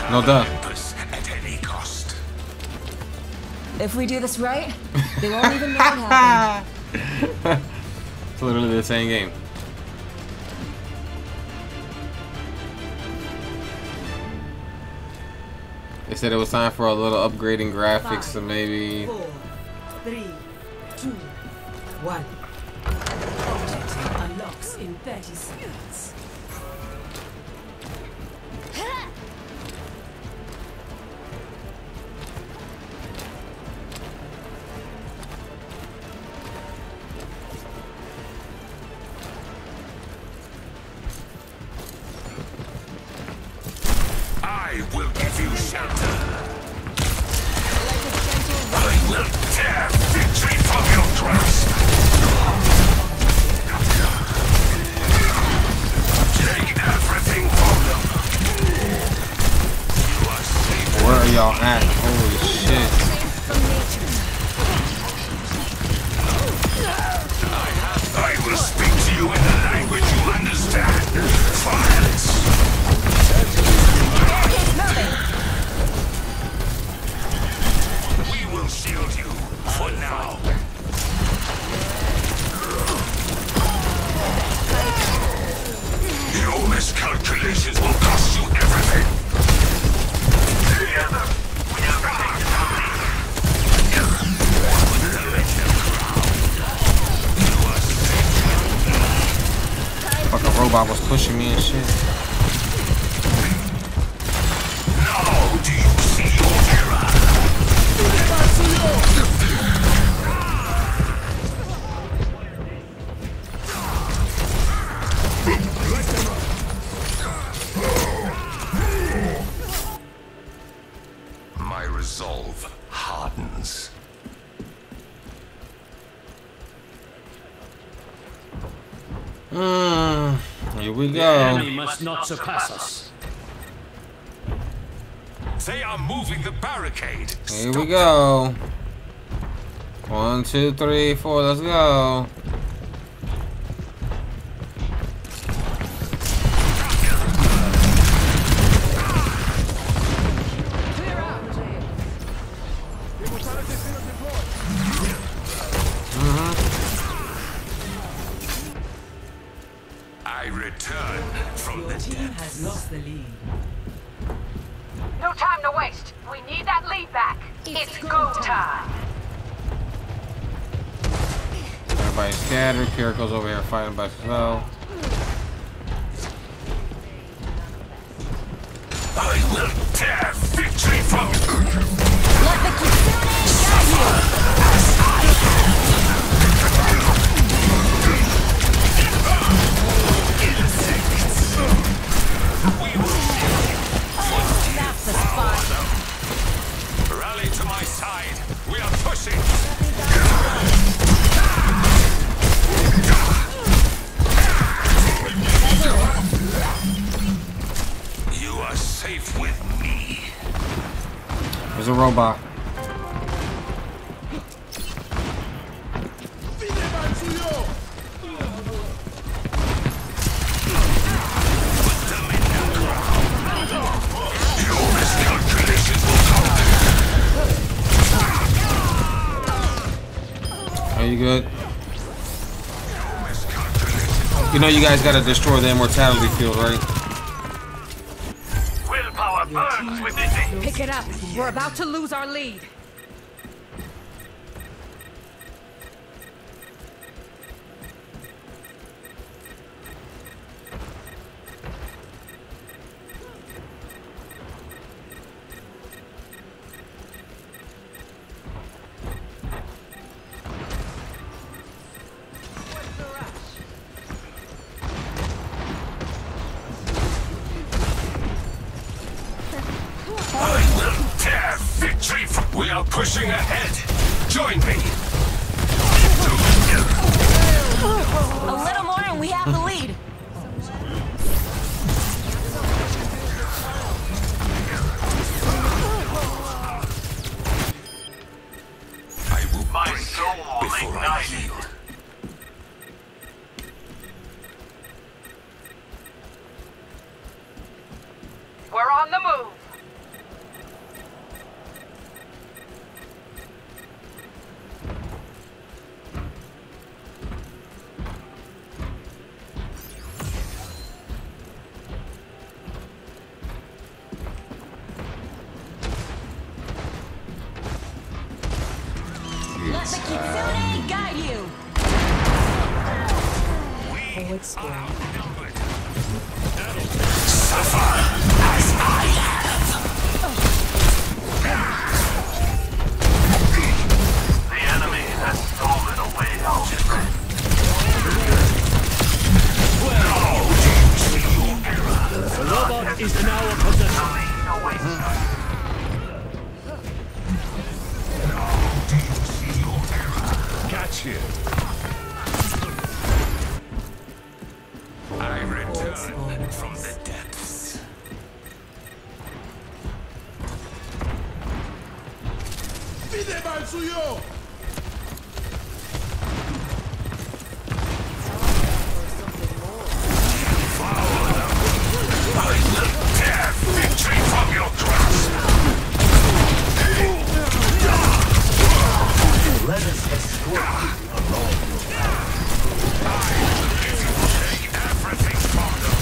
No duh. At any cost. If we do this right, they won't even know what happened. It's literally the same game. They said it was time for a little upgrading graphics, so maybe. 4, 3, 2, 1. Objective unlocks in 30 seconds. I will give you shelter. I will tear victory from your grasp. Take everything from them. You are safe. Where are y'all at? Holy shit. I will speak to you in a language you understand. Violence. We will shield you for now. Your miscalculations will cost you everything. Together, we have taken the lead. With the legend crown, you are safe. Fucking robot was pushing me and shit. Now do you see your error? My resolve hardens. Here we The go. enemy must not surpass us. They are moving the barricade. Here we go. 1, 2, 3, 4. Let's go. I return from the Team dead. has lost the lead. No time to waste. We need that lead back. It's go time. Everybody scattered. Kiriko's over here fighting by himself. I will tear victory from you. Let the Kitsune guide you! That's the spot. Rally to my side. We are pushing. You are safe with me. There's a robot. Your miscalculations will come. Are you good? You know you guys gotta destroy the immortality field, right? Willpower burns within me. Pick it up. We're about to lose our lead. I will tear victory from. We are pushing ahead. Join me. A little more and we have the lead. I will break before I yield. We're on the move. Kitsune guide you. Forward square. The enemy has stolen away our strength. The robot is in our possession. Catch him. I return from the depths. I will tear victory from your grasp. Let us escort you alone. If you take everything from them,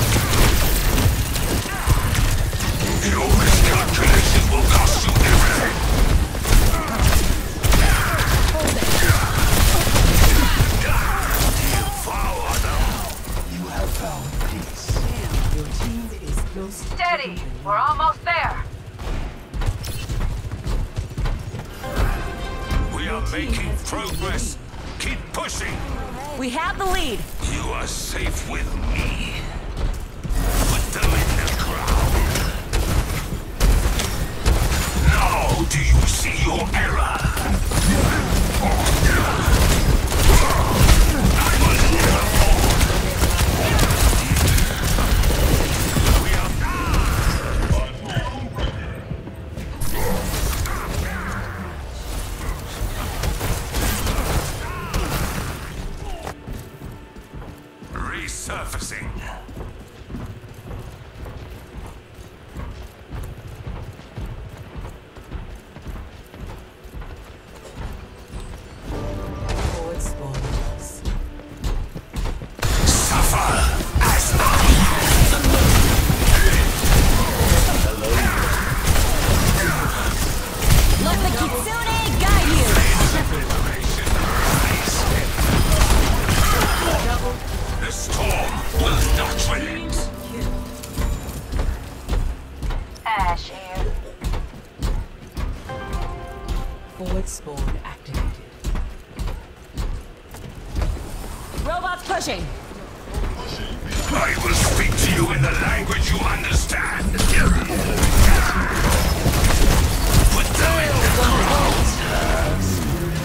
your miscalculation will cost you everything. Devour them. You have found peace. Your team is close. Steady. We're almost there. We are making progress. Keep pushing. We have the lead. You are safe with me. Put them in the ground. Now do you see your error? I was never forward. We are resurfacing. Forward spawn loss. Suffer as I Let the Kitsune guide you. The storm will not relent. Ash here. Forward spawn activated. Robots pushing. I will speak to you in the language you understand. Put them in the ground.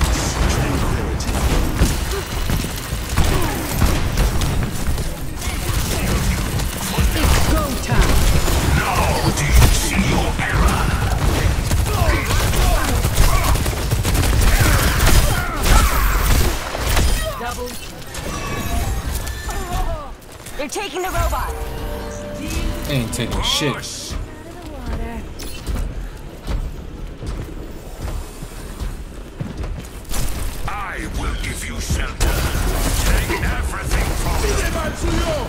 Go time. Now do you see your error? They're taking the robot. Ain't taking shit. Push. I will give you shelter. Take everything from them.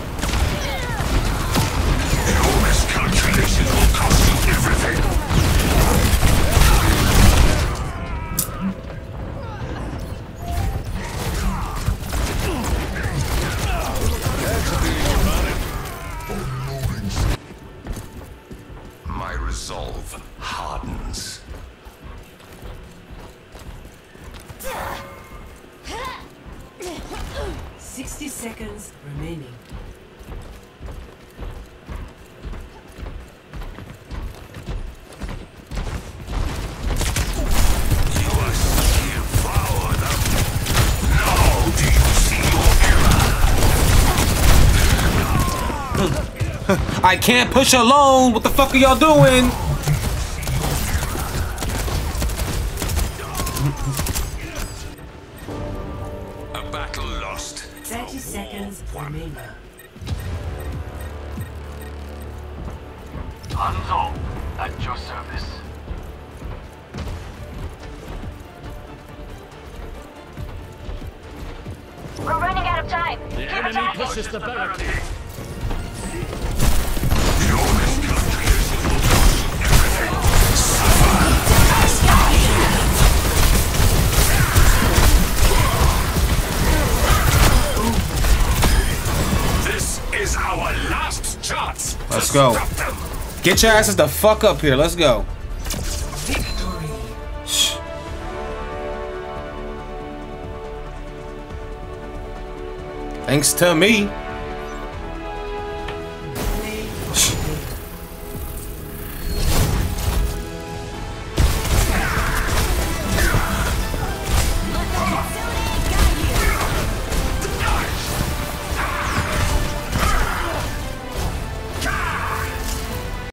Your miscalculation will cost you everything. My resolve hardens. 60 seconds remaining. You are devour them. Now do you see your error? I can't push alone. What the fuck are y'all doing? A battle lost. 30 seconds remaining. Hanzo, at your service. We're running out of time. The Keep enemy attacking. pushes the barricade. Your miscalculation will cost you everything. Suffer as I have. shots. Let's go. Disrupt them. Get your asses the fuck up here. Let's go. Victory. Shh. Thanks to me.